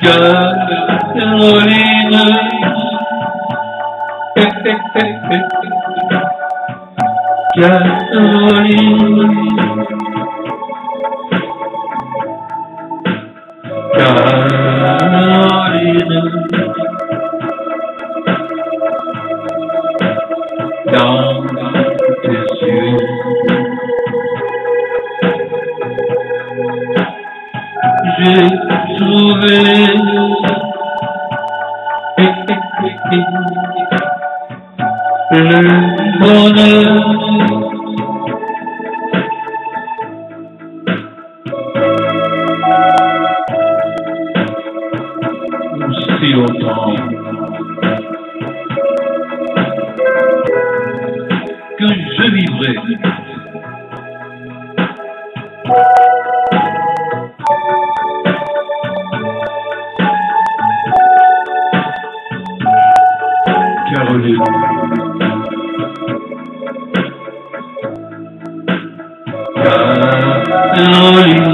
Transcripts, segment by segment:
Caroline, Caroline, Caroline, dans tes yeux, j'ai trouvé le bonheur. Si longtemps que je vivrai Caroline, Caroline,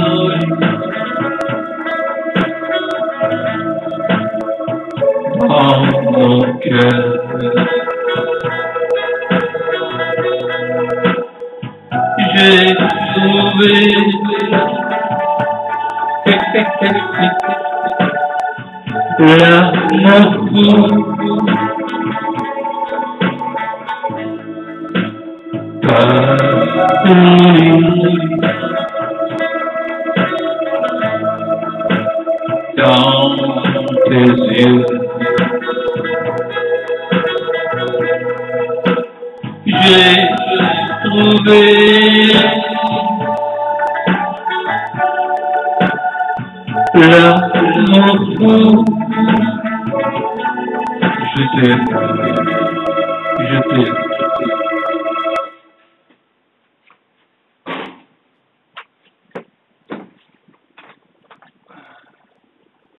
dans mon cœur, j'ai trouvé l'amour fou. Caroline, dans tes yeux, j'ai trouvé l'amour fou. Je t'aime, je t'aime.